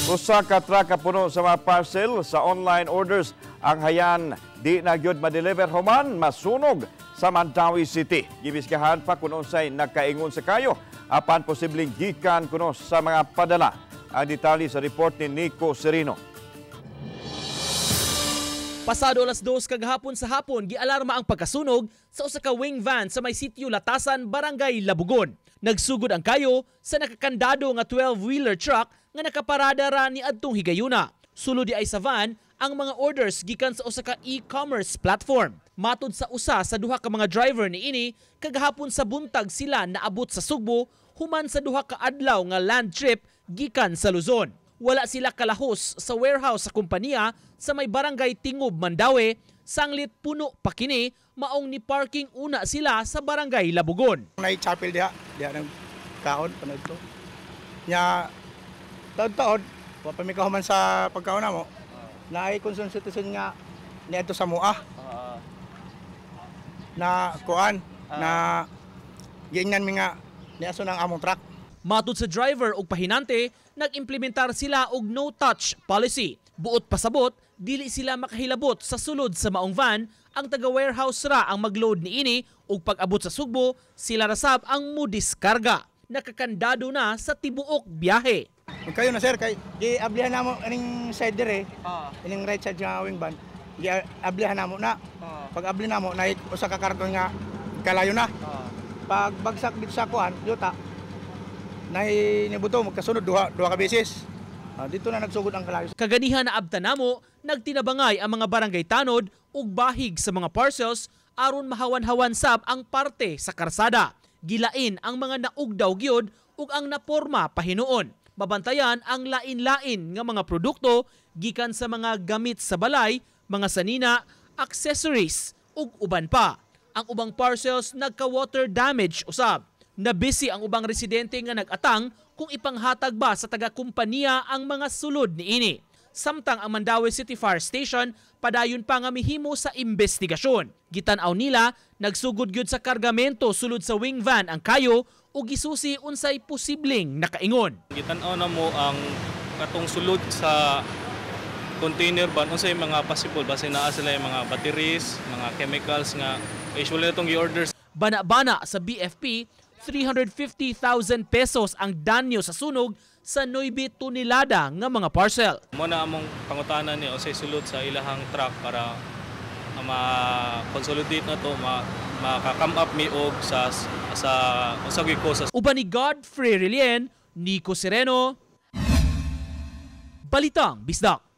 Usa ka truck puno sa mga parcel sa online orders ang hayan di na gyud ma-deliver human masunog sa Mandawi City. Gibiskahan pa kung unsay nagkaingon sa kayo apan posibleng gikan kuno sa mga padala. Ang detalye sa report ni Nico Serino. Pasado alas 2 kagahapon sa hapon, gialarma ang pagkasunog sa usa ka wing van sa may sitio Latasan, Barangay Labugon. Nagsugod ang kayo sa nakakandado nga 12-wheeler truck nga nakaparada ra ni adtong higayuna. Sulod di ay sa van ang mga orders gikan sa usa ka e-commerce platform. Matud sa usa sa duha ka mga driver niini, kagahapon sa buntag sila naabot sa Sugbo human sa duha ka adlaw nga land trip gikan sa Luzon. Wala sila kalahos sa warehouse sa kumpanya sa may barangay Tingob, Mandawi. Sanglit puno pa kini, maong ni parking una sila sa barangay Labugon. Nai-chapel diha ng kaon panad to. Nya taon-taon wa pa mi kahuman sa pagkaon namo. Naay konsultasyon nga niadto sa MOA. Na kuan na giingnan mi nga niaso ng among truck. Matud sa driver ug pahinante, nag-implementar sila og no-touch policy. Buot pasabot, dili sila makahilabot sa sulod sa maong van. Ang taga-warehouse ra ang mag-load niini ug pag-abot sa Sugbo, sila rasab ang mudiskarga. Nakakandado na sa tibuok biyahe. Kayo na sir, kay giablihan namo aning side dire, ining right side nga wing van. Giablihan namo na. Pag abli namo na usa ka karton nga kalayo na. Pag bagsak dito sa kuan, yuta. Nibuto magkasunod duha ka beses. Dito na nagsugod ang kalayo. Kaganihan na abtan namo, nagtinabangay ang mga barangay tanod ug bahig sa mga parcels aron mahawan-hawan sab ang parte sa karsada. Gilain ang mga naugdaw gyud ug ang naporma pahinuon. Mabantayan ang lain-lain nga mga produkto gikan sa mga gamit sa balay, mga sanina, accessories ug uban pa. Ang ubang parcels nagka-water damage usab. Nabisi ang ubang residente nga nag-atang kung ipanghatag ba sa taga-kumpanya ang mga sulod niini. Samtang ang Mandawi City Fire Station padayon pa nga mihimo sa investigasyon. Gitan-aw nila nagsugod gyud sa kargamento sulod sa wing van ang kayo ug gisusi unsay posibleng nakaingon. Gitan-aw na mo ang katong sulod sa container van unsay mga possible base naa sila yung mga batteries, mga chemicals nga usually itong i-orders. Bana-bana sa BFP 350,000 pesos ang danyo sa sunog sa 9 tonelada nga mga parcel. Muna among pangutanan ni Osay sulod sa ilahang truck para ma-consolidate na to, maka-come up mi og sa usagi ko sa uban ni Godfrey Relien, Nico Sereno, Balitang Bisdak.